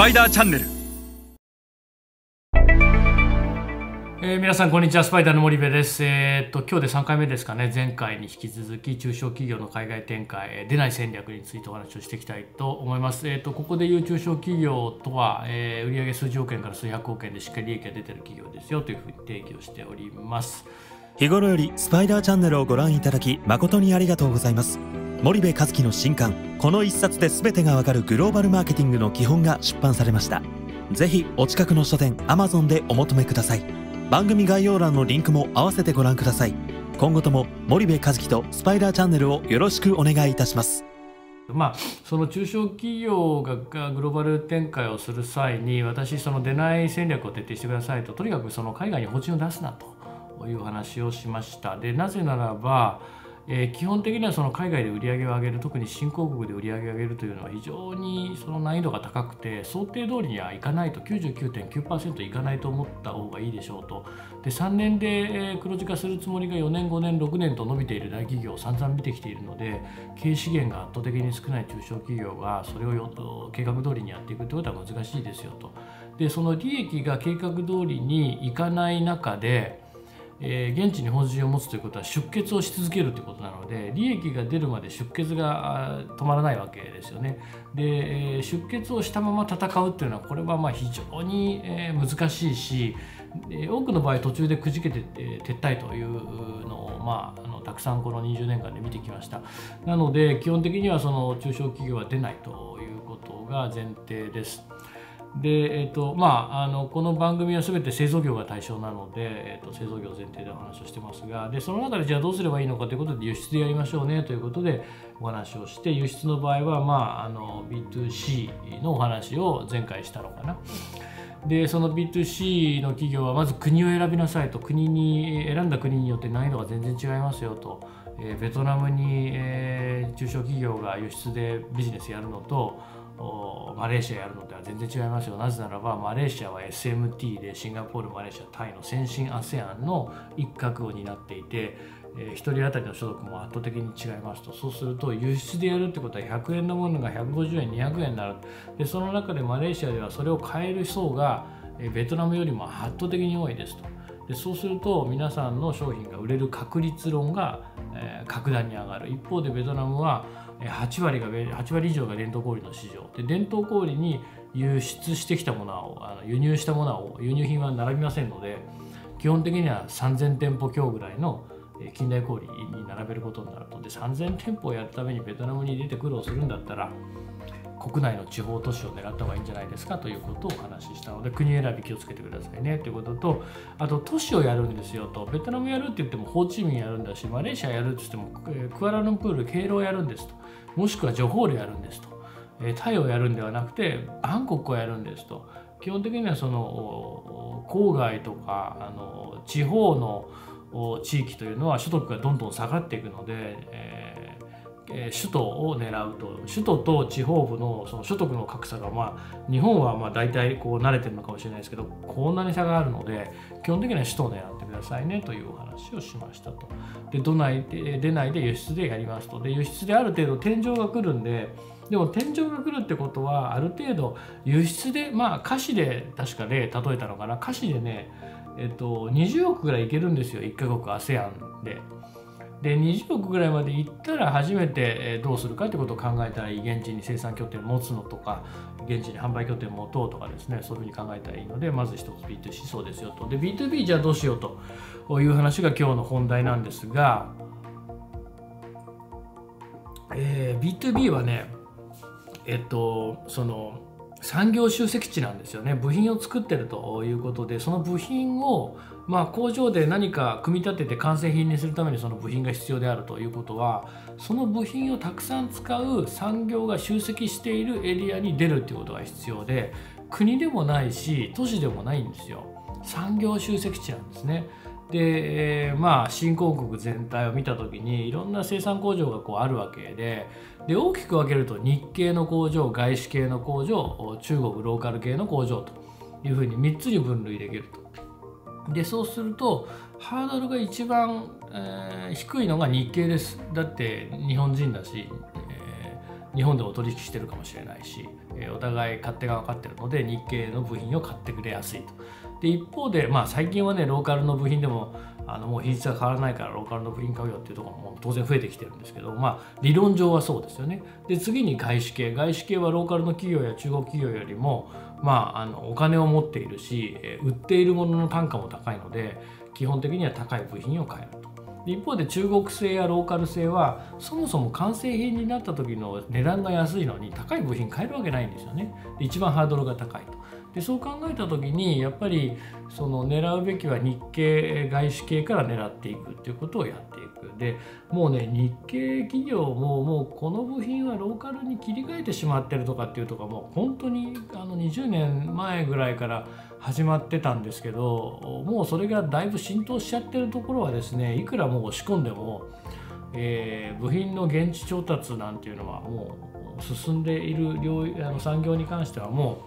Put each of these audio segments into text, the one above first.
パイダーチャンネル。 皆さんこんにちは、スパイダーの森部です。今日で3回目ですかね。前回に引き続き中小企業の海外展開、出ない戦略についてお話をしていきたいと思います。ここでいう中小企業とは、売上数十億円から数百億円でしっかり利益が出ている企業ですよというふうに定義をしております。 日頃よりスパイダーチャンネルをご覧いただき誠にありがとうございます。森部一樹の新刊、この一冊で全てがわかるグローバルマーケティングの基本が出版されました。ぜひお近くの書店 Amazon でお求めください。番組概要欄のリンクも合わせてご覧ください。今後とも森部一樹とスパイダーチャンネルをよろしくお願いいたします。 その中小企業がグローバル展開をする際に、私その出ない戦略を徹底してくださいと、とにかくその海外に法人を出すなという話をしました。でなぜならば、基本的にはその海外で売り上げを上げる、特に新興国で売り上げを上げるというのは非常にその難易度が高くて、想定通りにはいかないと、 99.9% いかないと思った方がいいでしょうと。で3年で黒字化するつもりが4年5年6年と伸びている大企業を散々見てきているので、経営資源が圧倒的に少ない中小企業がそれを計画通りにやっていくということは難しいですよと。でその利益が計画通りにいかない中で、現地に法人を持つということは出血をし続けるということなので、利益が出るまで出血が止まらないわけですよね。で出血をしたまま戦うっていうのは、これは非常に難しいし、多くの場合途中でくじけて撤退というのを、たくさんこの20年間で見てきました。なので基本的にはその中小企業は出ないということが前提です。でこの番組は全て製造業が対象なので、製造業前提でお話をしてますが、でその中でじゃあどうすればいいのかということで、輸出でやりましょうねということでお話をして、輸出の場合は、B2C のお話を前回したのかな。でその B2C の企業はまず国を選びなさいと。選んだ国によって難易度が全然違いますよと。ベトナムに、中小企業が輸出でビジネスやるのとマレーシアやるのでは全然違いますよ。なぜならばマレーシアは SMT でシンガポール、マレーシア、タイの先進 ASEAN の一角を担っていて、1人当たりの所得も圧倒的に違いますと。そうすると輸出でやるってことは100円のものが150円200円になる。でその中でマレーシアではそれを買える層がベトナムよりも圧倒的に多いですと。でそうすると皆さんの商品が売れる確率論が格段に上がる。一方でベトナムは8割以上が伝統小売の市場で、伝統小売に輸出してきたものを輸入したものを輸入品は並びませんので、基本的には3000店舗強ぐらいの近代小売に並べることになると。で3000店舗をやるためにベトナムに出て苦労するんだったら、国内の地方都市を狙った方がいいんじゃないですかということをお話ししたので、国選び気をつけてくださいねということと、あと都市をやるんですよと。ベトナムやるって言ってもホーチミンやるんだし、マレーシアやるって言ってもクアラルンプール、ケイロをやるんですと。もしくはジョホールやるんですと。タイをやるんではなくてバンコクをやるんですと。基本的にはその郊外とか地方の地域というのは所得がどんどん下がっていくので、首都を狙うと。首都と地方部のその所得の格差が、日本は大体慣れてるのかもしれないですけど、こんなに差があるので基本的には首都を狙ってくださいねというお話をしましたと。で出ないで輸出でやりますと。で輸出である程度天井が来るんで、でも天井が来るってことはある程度輸出で菓子で確か例えたのかな。菓子でね、20億ぐらいいけるんですよ、1カ国 ASEAN で。で20億ぐらいまでいったら初めてどうするかということを考えたらいい。現地に生産拠点を持つのとか、現地に販売拠点を持とうとかですね、そういうふうに考えたらいいので、まず一つ B2C そうですよと。で B2B じゃあどうしようという話が今日の本題なんですが、B2B はね、その産業集積地なんですよね。部品を作ってるということで、その部品を工場で何か組み立てて完成品にするためにその部品が必要であるということは、その部品をたくさん使う産業が集積しているエリアに出るということが必要で、国でもないし都市でもないんですよ。産業集積地なんですね。で、新興国全体を見た時にいろんな生産工場があるわけで、大きく分けると日系の工場、外資系の工場、中国ローカル系の工場というふうに3つに分類できると。でそうするとハードルが一番、低いのが日系です。だって日本人だし、 日本でも取引してるかもしれないし、お互い勝手が分かってるので日系の部品を買ってくれやすいと。で一方で、最近はねローカルの部品でももう比率が変わらないからローカルの部品買うよっていうところも当然増えてきてるんですけど、理論上はそうですよね。で次に外資系はローカルの企業や中国企業よりも、お金を持っているし売っているものの単価も高いので基本的には高い部品を買えると。一方で中国製やローカル製はそもそも完成品になった時の値段が安いのに高い部品買えるわけないんですよね。で一番ハードルが高いと。でそう考えた時にやっぱりその狙うべきは日系外資系から狙っていくっていうことをやっていく。でもうね日系企業もうこの部品はローカルに切り替えてしまってるとかっていうとかもう本当に20年前ぐらいから始まってたんですけど、もうそれがだいぶ浸透しちゃってるところはですね、いくらもう押し込んでも、部品の現地調達なんていうのはもう進んでいる産業に関してはも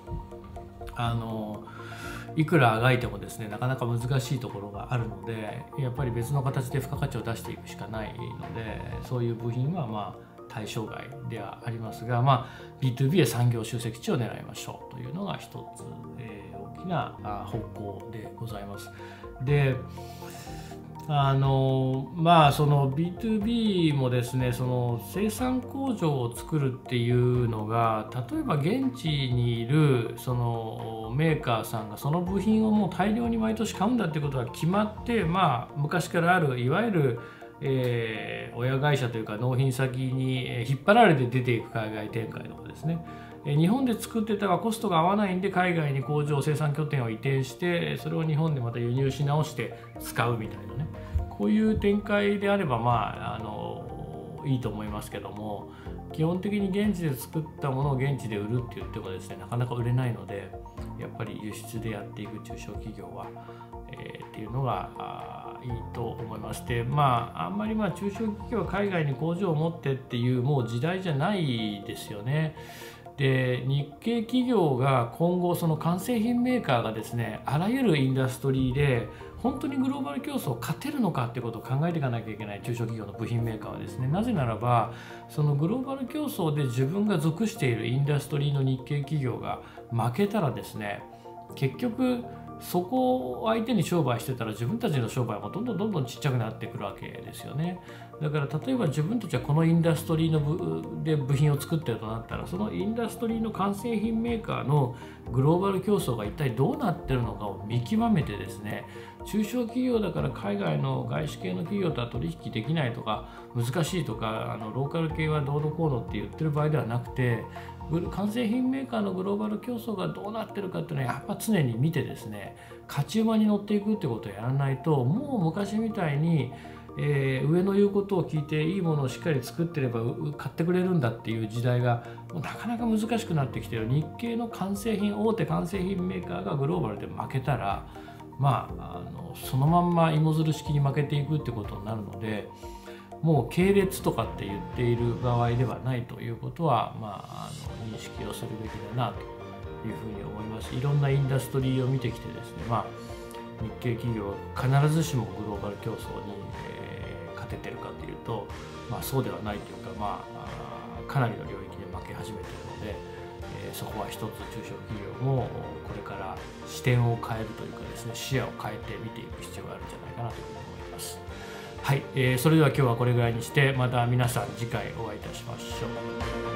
ういくらあがいてもですねなかなか難しいところがあるので、やっぱり別の形で付加価値を出していくしかないので、そういう部品は対象外ではありますが、B2B へ産業集積地を狙いましょうというのが一つ、大きな方向でございます。でその B2B もですね、その生産工場を作るっていうのが、例えば現地にいるそのメーカーさんがその部品をもう大量に毎年買うんだっていうことが決まって、昔からあるいわゆる親会社というか納品先に引っ張られて出ていく海外展開とかですね、日本で作ってたがコストが合わないんで海外に工場生産拠点を移転してそれを日本でまた輸入し直して使うみたいなね、こういう展開であればいいと思いますけども、基本的に現地で作ったものを現地で売るって言ってもですねなかなか売れないので、やっぱり輸出でやっていく中小企業は、っていうのがいいと思います。であんまり中小企業は海外に工場を持ってっていうもう時代じゃないですよね。で日系企業が今後その完成品メーカーがですねあらゆるインダストリーで本当にグローバル競争を勝てるのかっていうことを考えていかなきゃいけない中小企業の部品メーカーはですね、なぜならばそのグローバル競争で自分が属しているインダストリーの日系企業が負けたらですね、結局そこを相手に商売してたら自分たちの商売もどんどんちっちゃくなってくるわけですよね。だから例えば自分たちはこのインダストリーで部品を作ってるとなったら、そのインダストリーの完成品メーカーのグローバル競争が一体どうなってるのかを見極めてですね、中小企業だから海外の外資系の企業とは取引できないとか難しいとかローカル系はどうのこうのって言ってる場合ではなくて、完成品メーカーのグローバル競争がどうなってるかっていうのはやっぱ常に見てですね、勝ち馬に乗っていくってことをやらないと、もう昔みたいに、上の言うことを聞いていいものをしっかり作ってれば買ってくれるんだっていう時代がもうなかなか難しくなってきている。日系の大手完成品メーカーがグローバルで負けたらそのまんま芋づる式に負けていくってことになるので、もう系列とかって言っている場合ではないということは、認識をするべきだなというふうに思います。いろんなインダストリーを見てきてですね、日系企業は必ずしもグローバル競争に、勝ててるかというと、そうではないというか、かなりの領域で負け始めているので、そこは一つ中小企業もこれから視点を変えるというかですね、視野を変えて見ていく必要があるんじゃないかなというふうに思います。はい、それでは今日はこれぐらいにして、また皆さん次回お会いいたしましょう。